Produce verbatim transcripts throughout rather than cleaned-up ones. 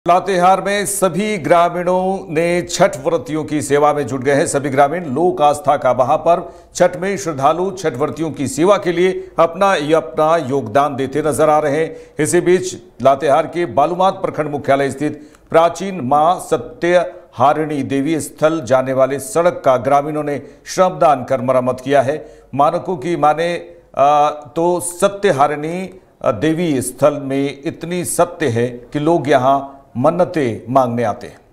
लातेहार में सभी ग्रामीणों ने छठ व्रतियों की सेवा में जुट गए हैं। सभी ग्रामीण लोक आस्था का महापर्व छठ में श्रद्धालु छठ व्रतियों की सेवा के लिए अपना अपना योगदान देते नजर आ रहे हैं। इसी बीच लातेहार के बालूमाथ प्रखंड मुख्यालय स्थित प्राचीन मां सत्यहारिणी देवी स्थल जाने वाले सड़क का ग्रामीणों ने श्रमदान कर मरम्मत किया है। मानकों की माने तो सत्यहारिणी देवी स्थल में इतनी सत्य है कि लोग यहां मन्नतें मांगने आते हैं।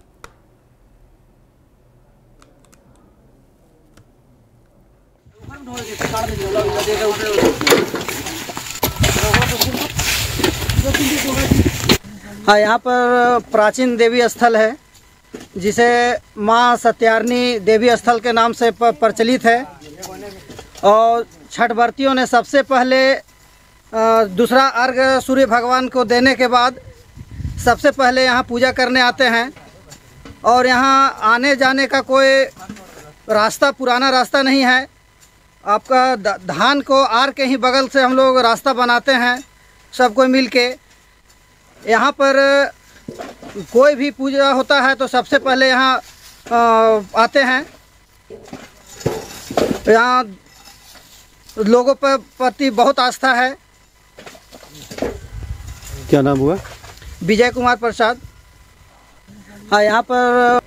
हाँ, यहाँ पर प्राचीन देवी स्थल है जिसे माँ सत्यारिणी देवी स्थल के नाम से प्रचलित है और छठ व्रतियों ने सबसे पहले दूसरा अर्घ सूर्य भगवान को देने के बाद सबसे पहले यहाँ पूजा करने आते हैं। और यहाँ आने जाने का कोई रास्ता पुराना रास्ता नहीं है। आपका धान को आर के ही बगल से हम लोग रास्ता बनाते हैं सब कोई मिल के। यहाँ पर कोई भी पूजा होता है तो सबसे पहले यहाँ आते हैं। यहाँ लोगों पर प्रति बहुत आस्था है। क्या नाम हुआ? विजय कुमार प्रसाद। हाँ, यहाँ पर